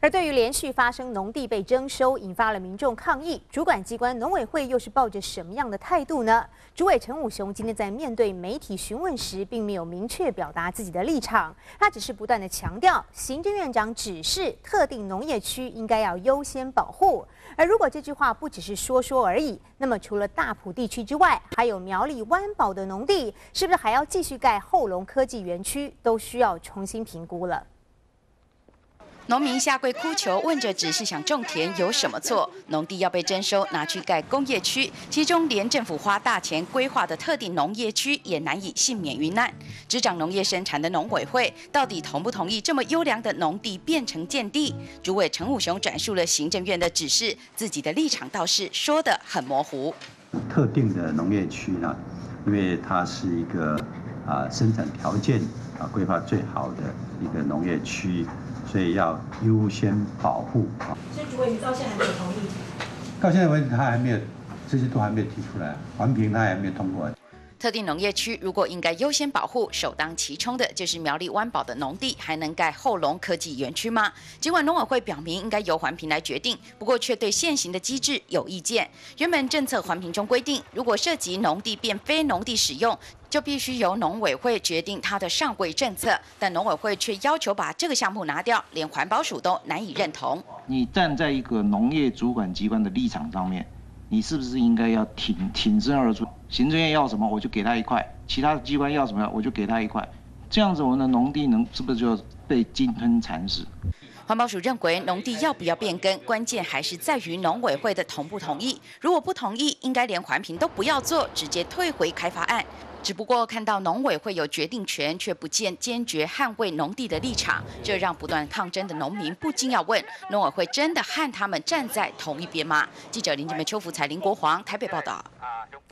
而对于连续发生农地被征收，引发了民众抗议，主管机关农委会又是抱着什么样的态度呢？主委陈武雄今天在面对媒体询问时，并没有明确表达自己的立场，他只是不断的强调，行政院长指示特定农业区应该要优先保护。而如果这句话不只是说说而已，那么除了大埔地区之外，还有苗栗湾宝的农地，是不是还要继续盖后龙科技园区，都需要重新评估了。 农民下跪哭求，问着只是想种田有什么错？农地要被征收，拿去盖工业区，其中连政府花大钱规划的特定农业区也难以幸免于难。执掌农业生产的农委会，到底同不同意这么优良的农地变成建地？主委陈武雄转述了行政院的指示，自己的立场倒是说得很模糊。 特定的农业区呢，因为它是一个生产条件规划最好的一个农业区。 所以要优先保护啊！ 所以主委，你到现在还没有同意？ 到现在为止，他还没有，这些都还没有提出来，环评他还没有通过。 特定农业区如果应该优先保护，首当其冲的就是苗栗湾宝的农地，还能盖后龙科技园区吗？尽管农委会表明应该由环评来决定，不过却对现行的机制有意见。原本政策环评中规定，如果涉及农地变非农地使用，就必须由农委会决定它的上柜政策，但农委会却要求把这个项目拿掉，连环保署都难以认同。 你站在一个农业主管机关的立场上面。 你是不是应该要挺身而出？行政院要什么我就给他一块，其他的机关要什么我就给他一块，这样子我们的农地是不是就被鲸吞蚕食？ 环保署认为，农地要不要变更，关键还是在于农委会的同不同意。如果不同意，应该连环评都不要做，直接退回开发案。 只不过看到农委会有决定权，却不见坚决捍卫农地的立场，这让不断抗争的农民不禁要问：农委会真的和他们站在同一边吗？记者林建梅、邱福才、林国煌台北报道。